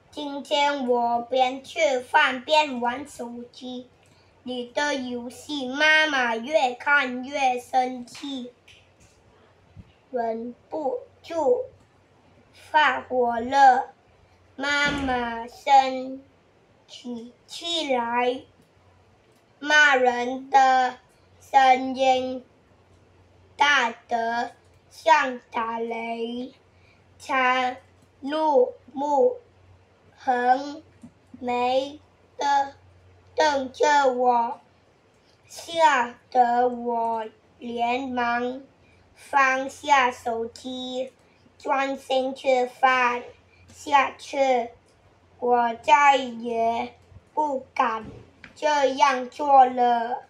今天我边吃饭边玩手机，你的游戏妈妈越看越生气，忍不住发火了。妈妈生起来，骂人的声音大得像打雷，她怒目横眉地瞪着我，吓得我连忙放下手机，专心吃饭。下次我再也不敢这样做了。